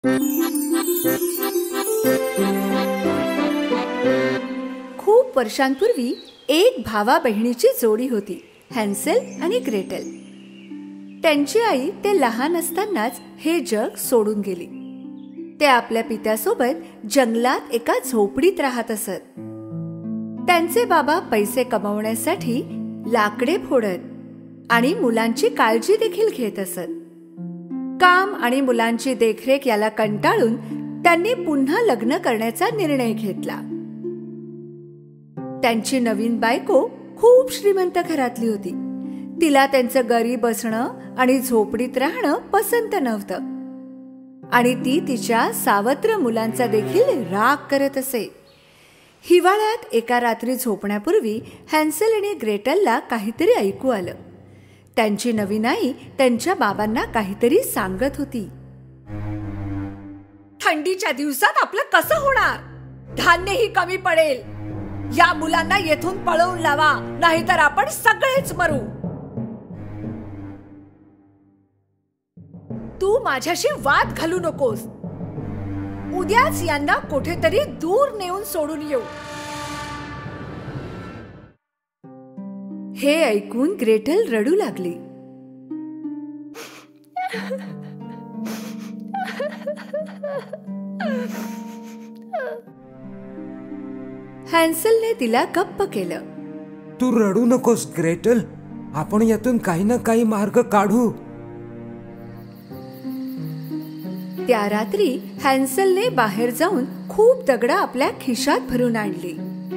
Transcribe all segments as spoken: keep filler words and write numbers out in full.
खूप वर्षांपूर्वी एक भावा बहिणीची जोडी होती, हॅन्सेल आणि ग्रेटेल. त्यांची आई ते लहान असतानाच हे जग सोडून गेली. ते आपल्या पित्यासोबत जंगलात एका झोपडीत राहत असत. त्यांचे बाबा पैसे कमवण्यासाठी लाकडे फोडत आणि मुलांची काळजी देखील घेत असत. काम आणि मुलांची देखरेख याला कंटाळून त्यांनी पुन्हा लग्न करण्याचा निर्णय घेतला. त्यांची नवीन बायको खूप श्रीमंत घरातली होती. तिला त्यांचं गरीब असणं आणि झोपडीत राहणं पसंत नव्हतं आणि ती तिच्या सावत्र मुलांचा देखील राग करत असे. हिवाळ्यात एका रात्री झोपण्यापूर्वी हॅन्सेल आणि ग्रेटलला काहीतरी ऐकू आलं. त्यांची नवीन आई त्यांच्या बाबांना काहीतरी सांगत होती. थंडीच्या दिवसात आपलं कसं होणार? धान्यही कमी पडेल. या मुलांना येथून पळवून लावा, नाहीतर आपण सगळेच मरू. तू माझ्याशी वाद घालू नकोस. उद्याच यांना कुठेतरी दूर नेऊन सोडून येऊ. हे ऐकून ग्रेटल रडू लागली. हॅन्सेलने तिला गप्प केलं. तू रडू नकोस ग्रेटल, आपण यातून काही ना काही मार्ग काढू. त्या रात्री हॅन्सेलने बाहेर जाऊन खूप दगड आपल्या खिशात भरून आणली.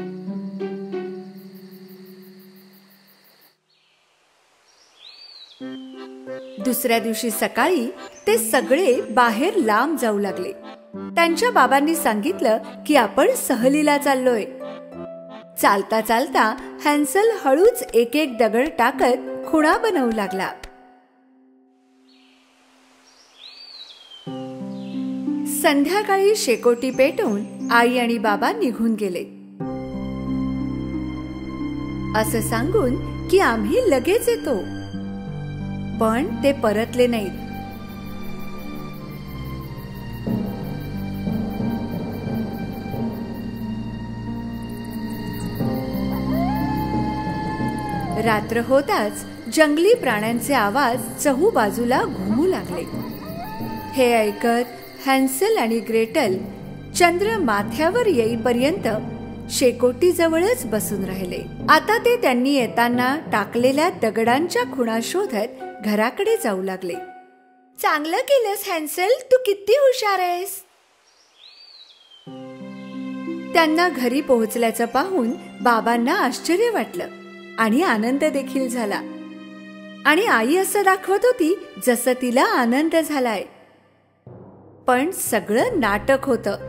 दुसऱ्या दिवशी सकाळी ते सगळे बाहेर लांब जाऊ लागले. त्यांच्या बाबांनी सांगितलं की आपण सहलीला चाललोय. चालता चालता हॅन्सेल हळूच एक एक दगड टाकत खुणा बनवू लागला. संध्याकाळी शेकोटी पेटवून आई आणि बाबा निघून गेले. असं सांगून की आम्ही लगेच येतो, पण ते परतले नाहीत. रात्र होताच जंगली प्राण्यांचे आवाज चहूबाजूला घुमू लागले. हे ऐकत हॅन्सेल आणि ग्रेटल चंद्र माथ्यावर येईपर्यंत शेकोटीजवळच बसून राहिले. आता ते त्यांनी येताना टाकलेल्या दगडांच्या खुणा शोधत घराकडे जाऊ लागले. चांगलं केलंस हॅन्सेल, तू किती हुशार आहेस. त्यांना घरी पोहोचल्याचं पाहून बाबांना आश्चर्य वाटलं आणि आनंद देखील झाला. आणि आई असं दाखवत होती जसं तिला आनंद झालाय, पण सगळं नाटक होतं.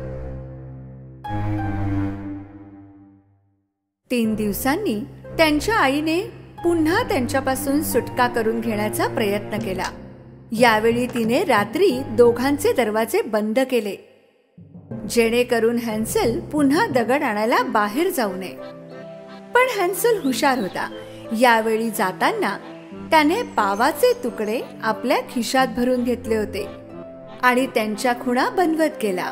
तीन दिवसांनी त्यांच्या आईने पुन्हा त्यांच्यापासून सुटका करून घेण्याचा प्रयत्न केला. यावेळी तिने रात्री दोघांचे दरवाजे बंद केले, जेणेकरून हॅन्सेल पुन्हा दगड आणायला बाहेर जाऊ नये. पण हॅन्सेल हुशार होता. यावेळी जाताना त्याने पावाचे तुकडे आपल्या खिशात भरून घेतले होते आणि त्यांच्या खुणा बनवत गेला.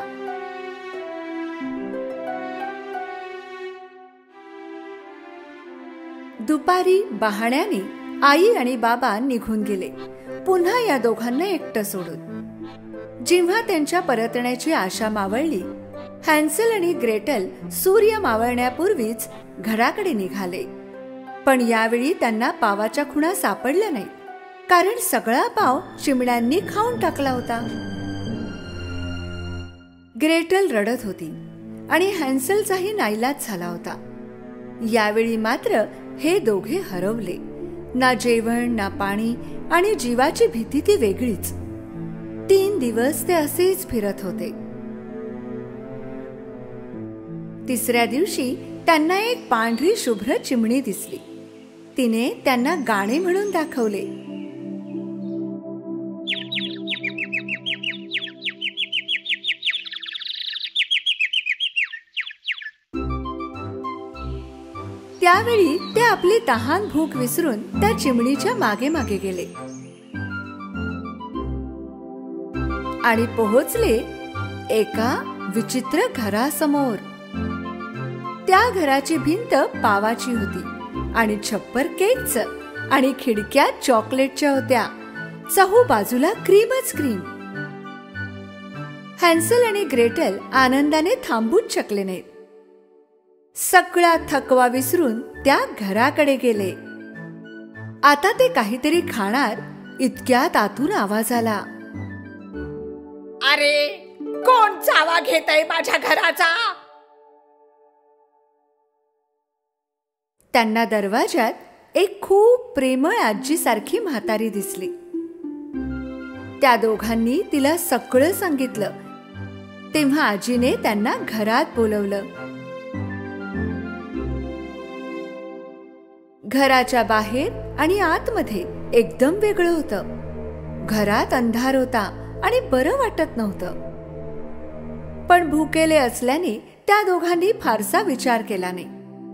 दुपारी बहाण्याने आई आणि बाबा निघून गेले, पुन्हा या दोघांना एकटं सोडून. जेव्हा त्यांच्या परतण्याची आशा मावळली, हॅन्सेल आणि ग्रेटल सूर्य मावळण्यापूर्वीच घराकडे निघाले. पण यावेळी त्यांना पावाच्या खुणा सापडल्या नाहीत, कारण सगळा पाव चिमण्यांनी खाऊन टाकला होता. ग्रेटल रडत होती आणि हॅन्सेलचाही नाईलाज झाला होता. यावेळी मात्र हे दोघे हरवले. ना जेवण ना पाणी आणि जीवाची भीती ती वेगळीच. तीन दिवस ते असेच फिरत होते. तिसऱ्या दिवशी त्यांना एक पांढरी शुभ्र चिमणी दिसली. तिने त्यांना गाणे म्हणून दाखवले. त्यावेळी ते आपली तहान भूक विसरून त्या चिमणीच्या मागे मागे गेले आणि पोहोचले एका विचित्र घरासमोर. त्या घराची भिंत पावाची होती आणि छप्पर केकचं आणि खिडक्या चॉकलेटच्या होत्या. चहू बाजूला क्रीमच क्रीम. हॅन्सल आणि ग्रेटल आनंदाने थांबूच शकले नाहीत. सगळा थकवा विसरून त्या घराकडे गेले. आता ते काहीतरी खाणार इतक्यात आतून आवाज आला. अरे, कोण चावा घेतय माझ्या घराचा? त्यांना दरवाजात एक खूप प्रेमळ आजी सारखी म्हातारी दिसली. त्या दोघांनी तिला सगळं सांगितलं. तेव्हा आजीने त्यांना घरात बोलवलं. घराच्या बाहेर आणि आतमध्ये एकदम वेगळं होतं. घरात अंधार होता आणि बरं वाटत नव्हतं. पण भुकेले असल्याने त्या दोघांनी फारसा विचार केला नाही.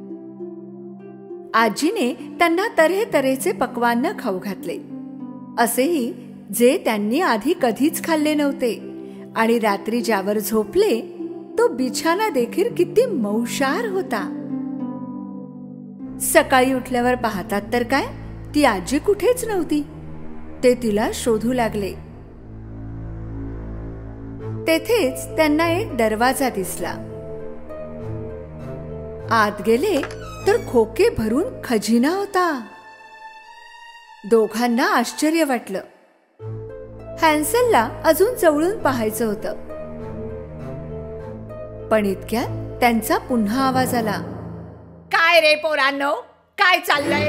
आजीने त्यांना तऱ्हेतऱ्हेचे पक्वान्न खाऊ घातले, असेही जे त्यांनी आधी कधीच खाल्ले नव्हते. आणि रात्री ज्यावर झोपले तो बिछाना देखील किती मौशार होता. सकाळी उठल्यावर पाहतात तर काय, ती आजी कुठेच नव्हती. ते तिला शोधू लागले. तेथेच त्यांना एक दरवाजा दिसला. आत गेले तर खोके भरून खजिना होता. दोघांना आश्चर्य वाटलं. हॅन्सलला अजून जवळून पाहायचं होतं. पण इतक्यात त्यांचा पुन्हा आवाज आला. काय रे पोरांनो, काय चाललंय?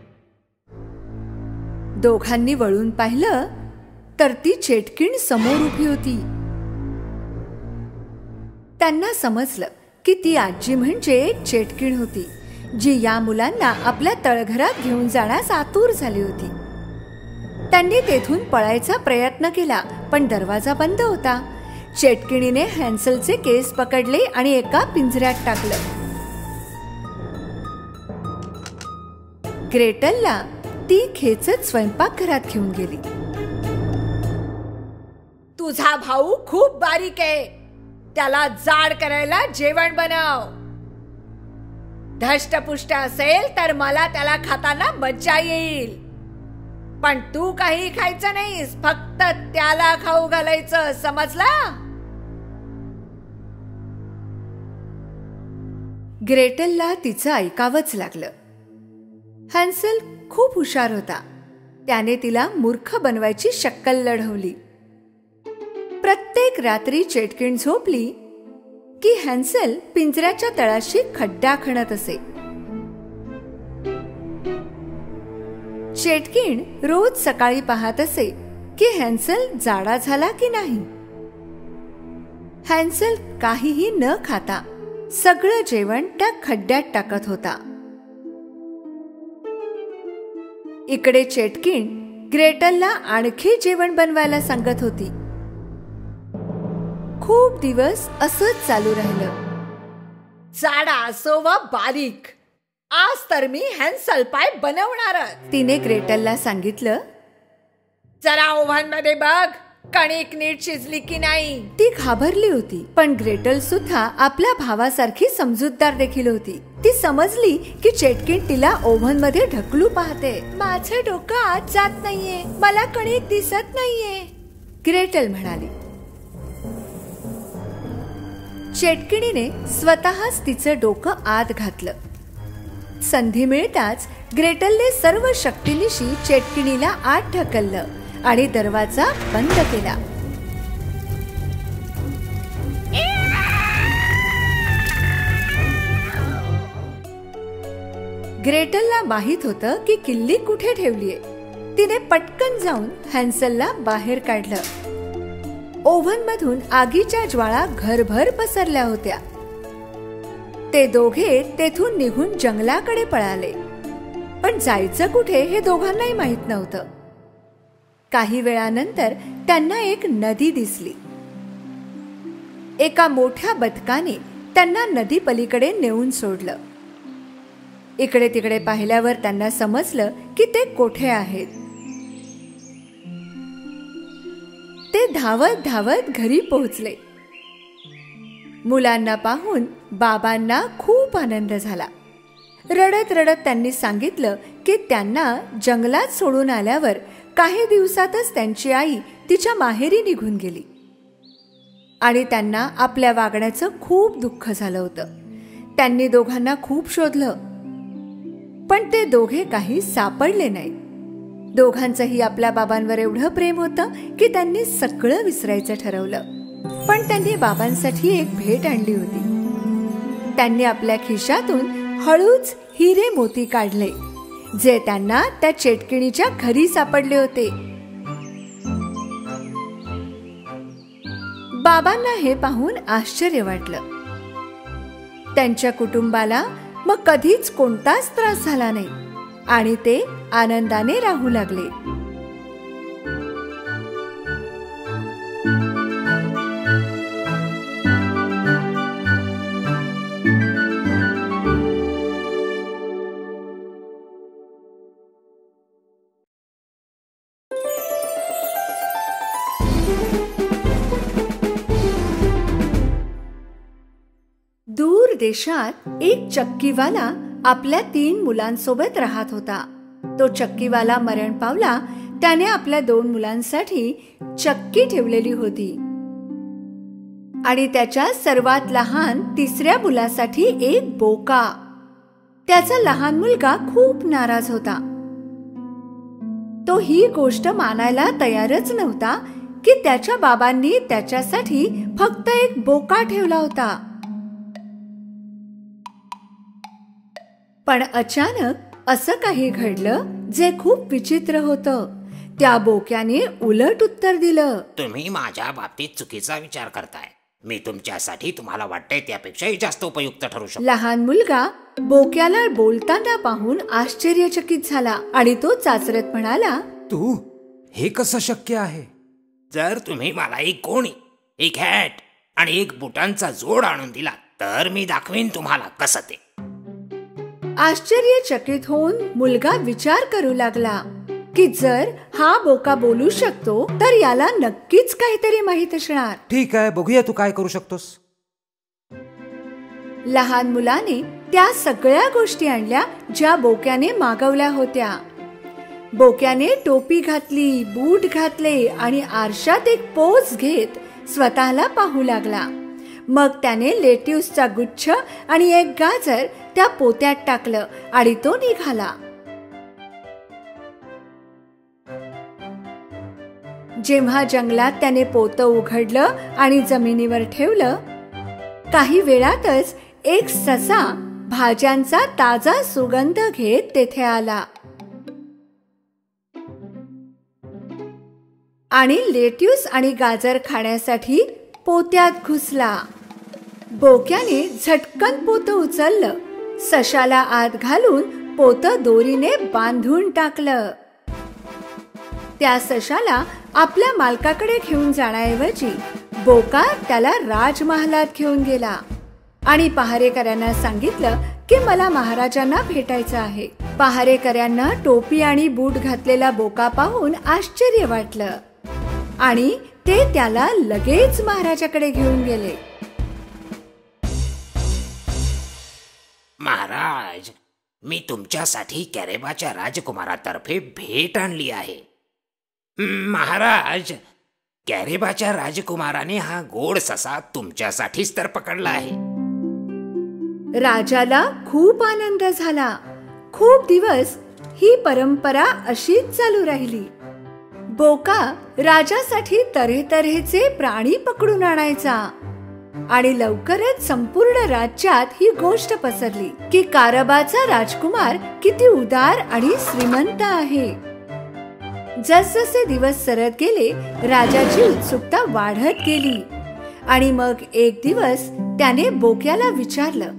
दोघांनी वळून पाहिलं तर ती चेटकीण समोर उभी होती. त्यांना समजलं की ती आजी म्हणजे एक चेटकीण होती, जी या मुलांना आपल्या तळघरात घेऊन जाण्यास आतुर झाली होती. त्यांनी तेथून पळायचा प्रयत्न केला, पण दरवाजा बंद होता. चेटकिणीने हॅन्सलचे केस पकडले आणि एका पिंजऱ्यात टाकलं. ग्रेटलला ती खेचत स्वयंपाकघरात घेऊन गेली. तुझा भाऊ खूप बारीक आहे, त्याला जाड करायला जेवण बनव. धष्टपुष्ट असेल तर मला त्याला खाताना मज्जा येईल. पण तू काही खायचं नाहीस, फक्त त्याला खाऊ घालायचं, समजला? ग्रेटलला तिचं ऐकावंच लागलं. हॅन्सल खूप हुशार होता. त्याने तिला मूर्ख बनवायची शक्कल लढवली. प्रत्येक रात्री चेटकीण झोपली की हॅन्सल पिंजऱ्याच्या तळाशी खड्डा खणत असे. चेटकीण रोज सकाळी पाहत असे की हॅन्सल जाडा झाला की नाही. हॅन्सल काहीही न खाता सगळं जेवण त्या खड्ड्यात टाकत होता. इकडे चेटकीण ग्रेटलला आणखी जेवण बनवायला सांगत होती. खूप दिवस असंच चालू राहिलं. जाडा असो व बारीक, आज तर मी हॅन्सल पाय बनवणार, तिने ग्रेटलला सांगितलं. जरा ओव्हन मध्ये बघ, कणिक नीट शिजली की नाही. ती घाबरली होती, पण ग्रेटल सुद्धा आपल्या भावासारखी समजूतदार देखील होती. ती समजली की चेटकीण तिला ओव्हन मध्ये ढकलू पाहते. माझं डोकं आत जात नाहीये, मला कणिक दिसत नाहीये, ग्रेटल म्हणाली. चेटकिणीने स्वतःच तिचं डोकं आत घातलं. संधी मिळताच ग्रेटलने सर्व शक्तीनिशी चेटकिणीला आत ढकललं आणि दरवाजा बंद केला. ग्रेटलला माहित होतं की किल्ली कुठे ठेवलीये. तिने पटकन जाऊन हॅन्सलला बाहेर काढलं. ओव्हन मधून आगीच्या ज्वाळा घरभर पसरल्या होत्या. ते दोघे तेथून निघून जंगलाकडे पळाले, पण जायचं कुठे हे दोघांनाही माहित नव्हतं. काही वेळानंतर त्यांना एक नदी दिसली. एका मोठ्या बदकाने त्यांना नदी पलीकडे नेऊन सोडलं. इकडे तिकडे पाहिल्यावर त्यांना समजलं की ते कोठे आहेत. ते धावत धावत घरी पोहोचले. मुलांना पाहून बाबांना खूप आनंद झाला. रडत रडत त्यांनी सांगितलं की त्यांना जंगलात सोडून आल्यावर काही दिवसातच त्यांची आई तिच्या माहेरी निघून गेली आणि त्यांना आपल्या वागण्याचं खूप दुःख झालं होतं. त्यांनी दोघांना खूप शोधलं, पण ते दोघे काही सापडले नाही. दोघांचंही आपल्या बाबांवर एवढं प्रेम होतं की त्यांनी सगळं विसरायचं ठरवलं. पण त्यांनी बाबांसाठी एक भेट आणली होती. त्यांनी आपल्या खिशातून हळूच हिरे मोती काढले, जे त्यांना त्या चेटकिणीच्या घरी सापडले होते. बाबांना हे पाहून आश्चर्य वाटलं. त्यांच्या कुटुंबाला मग कधीच कोणताच त्रास झाला नाही आणि ते आनंदाने राहू लागले. दूर देशात एक चक्कीवाला आपल्या तीन मुलांसोबत राहत होता. तो चक्कीवाला मरण पावला. त्याने आपल्या दोन मुलांसाठी चक्की ठेवलेली होती आणि त्याच्या सर्वात लहान तिसऱ्या मुलासाठी एक बोका. त्याचा लहान मुलगा खूप नाराज होता. तो ही गोष्ट मानायला तयारच नव्हता की त्याच्या बाबांनी त्याच्यासाठी फक्त एक बोका ठेवला होता. पण अचानक असं काही घडलं जे खूप विचित्र होतं. त्या बोक्याने उलट उत्तर दिलं. तुम्ही माझ्या बाबतीत चुकीचा विचार करताय. मी तुमच्यासाठी तुम्हाला वाटतंय त्यापेक्षाही जास्त उपयुक्त ठरू शकतो. लहान मुलगा बोक्याला बोलताना पाहून आश्चर्यचकित झाला आणि तो चाचरत म्हणाला, तू हे कसं शक्य आहे? जर तुम्ही मला एक गोणी, एक हॅट आणि एक बुटांचा जोड आणून दिला तर मी दाखवीन तुम्हाला कसं ते. आश्चर्यचकित होऊन मुलगा विचार करू लागला की जर हा बोका बोलू शकतो तर याला नक्कीच काहीतरी माहित असणार. ठीक आहे, बघूया तू काय करू शकतोस. लहान मुलाने त्या सगळ्या गोष्टी आणल्या ज्या बोक्याने मागवल्या होत्या. बोक्याने टोपी घातली, बूट घातले आणि आरशात एक पोज घेत स्वतःला पाहू लागला. मग त्याने लेट्यूसचा गुच्छ आणि एक गाजर त्या पोत्यात टाकलं आणि तो निघाला. जेव्हा जंगलात त्याने पोतं उघडलं आणि जमिनीवर ठेवलं, काही वेळातच एक ससा भाज्यांचा ताजा सुगंध घेत तेथे आला आणि लेट्यूस आणि गाजर खाण्यासाठी पोत्यात घुसला. बोक्याने झटकन पोतं उचललं, सशाला आत घालून पोतं दोरीने बांधून टाकलं. त्या सशाला आपल्या मालकाकडे घेऊन जाण्याऐवजी बोका त्याला राजमहालात घेऊन गेला आणि पहारेकऱ्यांना सांगितलं की मला महाराजांना भेटायचं आहे. पहारेकऱ्यांना टोपी आणि बूट घातलेला बोका पाहून आश्चर्य वाटलं आणि ते त्याला लगेच महाराजाकडे घेऊन गेले. महाराज, मी तुमच्यासाठी कॅरेबाच्या राजकुमारातर्फे भेट आणली आहे. महाराज, कॅरेबाच्या राजकुमाराने हा गोड ससा तुमच्यासाठीच तर पकडला आहे. राजाला खूप आनंद झाला. खूप दिवस ही परंपरा अशीच चालू राहिली. बोका राजासाठी तऱ्हेतऱ्हेचे प्राणी पकडून आणायचा आणि लवकरच संपूर्ण राज्यात ही गोष्ट पसरली की कारबाचा राजकुमार किती उदार आणि श्रीमंत आहे. जसजसे दिवस सरत गेले, राजाची उत्सुकता वाढत गेली आणि मग एक दिवस त्याने बोक्याला विचारलं,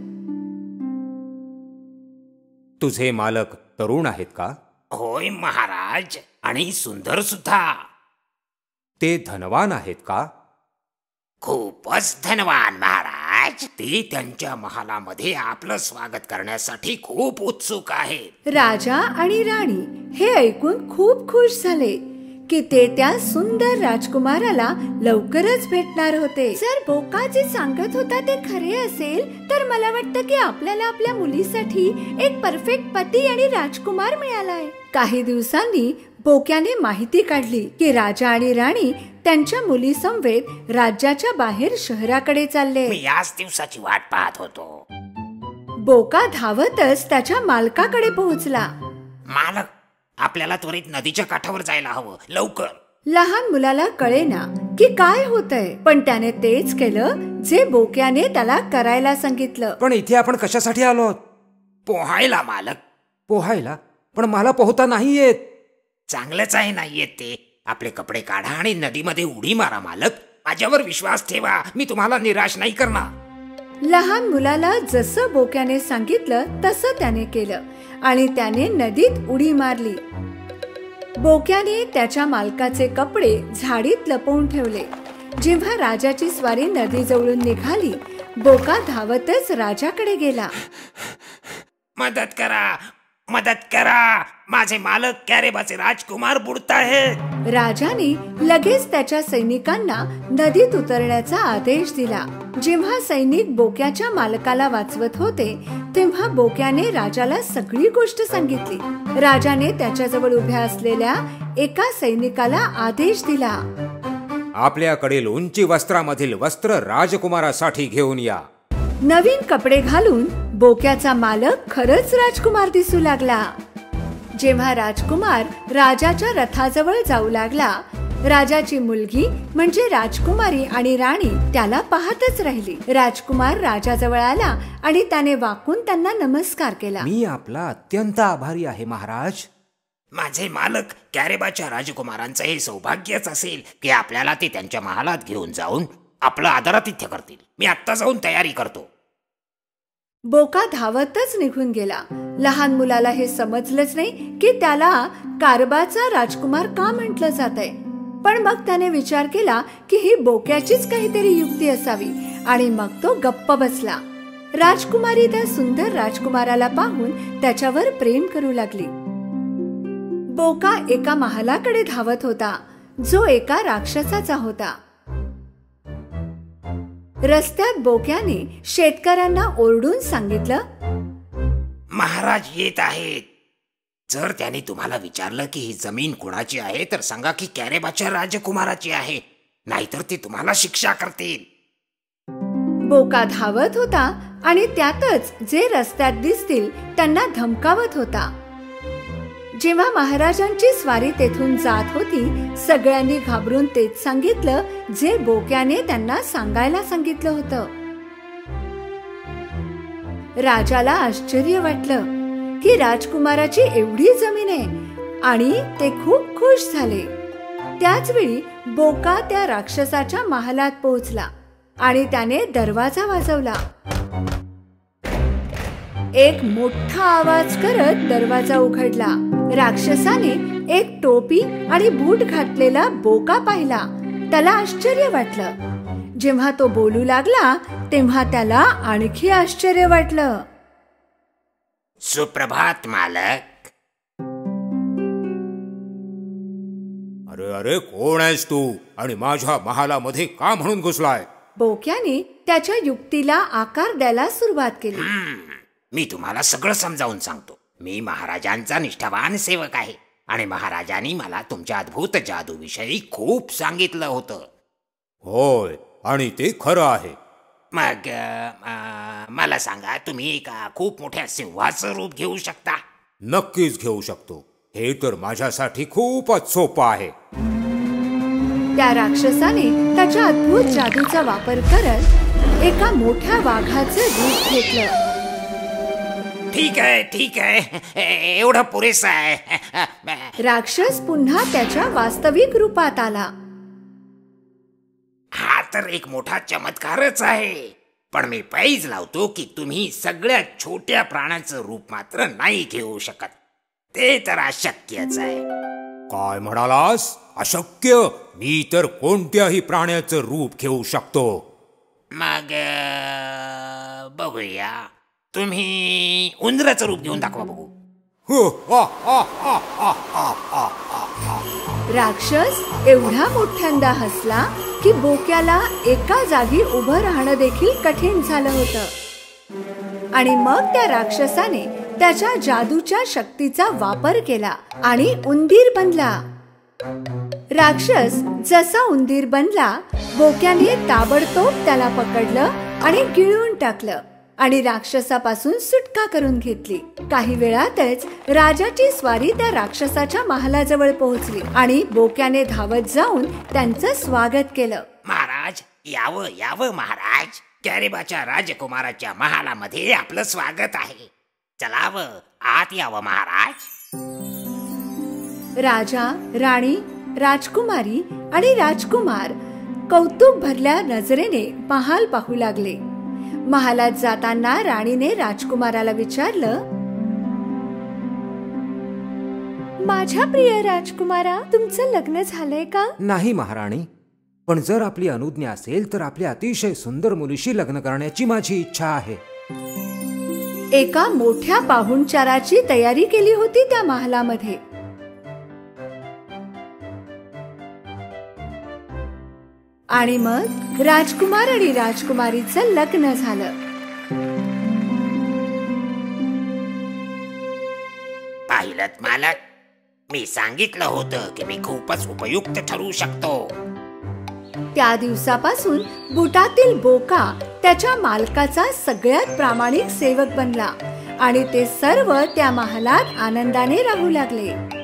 तुझे मालक तरुण आहेत का? होय महाराज, आणि सुंदर सुद्धा. ते धनवान आहेत का? खूपच धनवान महाराज. ते त्यांच्या महालामध्ये आपलं स्वागत करण्यासाठी खूप उत्सुक आहेत. राजा आणि राणी हे ऐकून खूप खुश झाले. की ते त्या सुंदर राजकुमाराला लवकरच भेटणार होते. जर बोका जे सांगत होता ते खरे असेल तर मला वाटतं की आपल्याला आपल्या मुलीसाठी एक परफेक्ट पती आणि राजकुमार मिळालाय. काही दिवसांनी बोक्याने माहिती काढली की राजा आणि राणी त्यांच्या मुली समवेत राज्याच्या बाहेर शहराकडे चालले. मी याच दिवसाची वाट पाहत होतो. बोका धावतच त्याच्या मालकाकडे पोहोचला. मालक, आपल्याला त्वरित नदीच्या काठावर जायला हवं, लवकर. लहान मुलाला कळेना की काय होतंय, पण त्याने तेच केलं जे बोक्याने त्याला करायला सांगितलं. पण इथे आपण कशासाठी आलो? पोहायला मालक. पोहायला? पण मला पोहता नाही येत. चांगलंच आहे नाही येत ते. आपले कपडे काढा आणि नदीमध्ये उडी मारा मालक. माझ्यावर विश्वास ठेवा, मी तुम्हाला निराश नाही करणार. लहान मुलाला जसं बोक्याने सांगितलं तसं त्याने केलं आणि त्याने नदीत उडी मारली. बोक्याने त्याच्या मालकाचे कपडे झाडीत लपवून ठेवले. जेव्हा राजाची स्वारी नदी जवळून निघाली, बोका धावतच राजाकडे गेला. मदत करा, मदत करा, माझे मालक कॅरेबाचे राजकुमार बुडताहेत. राजाने लगेच त्याच्या सैनिकांना नदीत उतरण्याचा आदेश दिला. जेव्हा सैनिक बोक्याच्या मालकाला वाचवत होते तेव्हा बोक्याने राजाला सगळी गोष्ट सांगितली. राजाने त्याच्याजवळ उभ्या असलेल्या एका सैनिकाला आदेश दिला, आपल्याकडील उंची वस्त्रामधील वस्त्र राजकुमारासाठी घेऊन या. नवीन कपडे घालून बोक्याचा मालक खरंच राजकुमार दिसू लागला. जेव्हा राजकुमार राजाच्या रथाजवळ जाऊ लागला, राजाची मुलगी म्हणजे राजकुमारी आणि राणी त्याला पाहतच राहिली. राजकुमार राजाजवळ आला आणि त्याने वाकून त्यांना नमस्कार केला. मी आपला अत्यंत आभारी आहे महाराज. माझे मालक कॅरेबाच्या राजकुमारांचं हे सौभाग्यच असेल की आपल्याला ते त्यांच्या महालात घेऊन जाऊन आपलं आदरातिथ्य करतील. मी आत्ता जाऊन तयारी करतो. बोका धावतच निघून गेला. लहान मुलाला हे समजलंच नाही की त्याला कारबाचा राजकुमार का म्हटलं जातंय. पण मग त्याने विचार केला की ही बोक्याचीच काहीतरी युक्ती असावी आणि मग तो गप्प बसला. राजकुमारी त्या सुंदर राजकुमाराला पाहून त्याच्यावर प्रेम करू लागली. बोका एका महालाकडे धावत होता जो एका राक्षसाचा होता. रस्त्यात बोक्याने शेतकऱ्यांना ओरडून सांगितलं, महाराज येत आहेत. जर त्याने तुम्हाला विचारलं की ही जमीन कुणाची आहे तर सांगा की कॅरेबाच्या राजकुमाराची आहे, नाहीतर ते तुम्हाला शिक्षा करतील. बोका धावत होता आणि त्यातच जे रस्त्यात दिसतील त्यांना धमकावत होता. जेव्हा महाराजांची स्वारी तेथून जात होती सगळ्यांनी घाबरून तेच सांगितलं जे बोक्याने त्यांना सांगायला सांगितलं होतं. राजाला आश्चर्य वाटलं की राजकुमाराची एवढी जमीन आहे आणि ते खूप खुश झाले. त्याच वेळी बोका त्या राक्षसाच्या महालात पोहोचला आणि त्याने दरवाजा वाजवला. एक मोठा आवाज करत दरवाजा उघडला. राक्षसाने एक टोपी आणि बूट घातलेला बोका पाहिला. त्याला आश्चर्य वाटलं. जेव्हा तो बोलू लागला तेव्हा त्याला आणखी आश्चर्य वाटलं. सुप्रभात मालक. अरे अरे कोण आहेस तू आणि माझ्या महालामध्ये का म्हणून घुसलाय? बोक्याने त्याच्या युक्तीला आकार द्यायला सुरुवात केली. मी तुम्हाला सगळं समजावून सांगतो. मी महाराजांचा निष्ठावान सेवक आहे आणि महाराजांनी मला तुमच्या अद्भुत जादूविषयी खूप सांगितलं होतं. होय, आणि ते खरं आहे. मग अ, मला सांगा, तुम्ही एका खूप मोठ्या सिंहाचं रूप घेऊ शकता? नक्कीच घेऊ शकतो. हे तर माझ्यासाठी खूपच सोपं आहे. त्या राक्षसाने त्याच्या अद्भुत जादूचा वापर करत एका मोठ्या वाघाचं रूप घेतलं. ठीक आहे ठीक आहे, एवढं पुरेसं आहे. राक्षस पुन्हा त्याच्या वास्तविक रूपात आला. हा तर एक मोठा चमत्कारच आहे, पण मी पैज लावतो की तुम्ही सगळ्यात छोट्या प्राण्याचं रूप मात्र नाही घेऊ शकत. ते तर अशक्यच आहे. काय म्हणालास? अशक्य? मी तर कोणत्याही प्राण्याचं रूप घेऊ शकतो. मग अ, बघूया, तुम्ही उंदराचं रूप घेऊन दाखवा बघू. हो, हा, हा, हा, हा, हा, हा, हा. राक्षस एवढा मोठ्यांदा हसला की बोक्याला एका जागी उभं राहणं देखील कठीण झालं होतं. आणि मग त्या राक्षसाने त्याच्या जादूच्या शक्तीचा वापर केला आणि उंदीर बनला. राक्षस जसा उंदीर बनला, बोक्याने ताबडतोब त्याला पकडलं आणि गिळून टाकलं आणि राक्षसापासून सुटका करून घेतली. काही वेळातच राजाची स्वारी त्या राक्षसाच्या महालाजवळ पोहोचली आणि बोक्याने धावत जाऊन त्यांचं स्वागत केलं. महाराज, यावं यावं महाराज. कॅरेबाच्या राजकुमाराच्या महालामध्ये आपलं स्वागत आहे. चलावं, आत यावं महाराज. राजा, राणी, राजकुमारी आणि राजकुमार कौतुक भरल्या नजरेने महाल पाहू लागले. महालात जाताना राणीने राजकुमाराला विचारलं, माझ्या प्रिय राजकुमारा, तुमचं लग्न झालंय का? नाही महाराणी, पण जर आपली अनुज्ञा असेल तर आपल्या अतिशय सुंदर मुलीशी लग्न करण्याची माझी इच्छा आहे. एका मोठ्या पाहुणचाराची तयारी केली होती त्या महालामध्ये. आणि मग राजकुमार आणि राजकुमारीचं लग्न झालं. पाहिलंत मालक, मी सांगितलं होतं की मी खूपच उपयुक्त ठरू शकतो. त्या दिवसापासून बुटातील बोका त्याच्या मालकाचा सगळ्यात प्रामाणिक सेवक बनला आणि ते सर्व त्या महालात आनंदाने राहू लागले.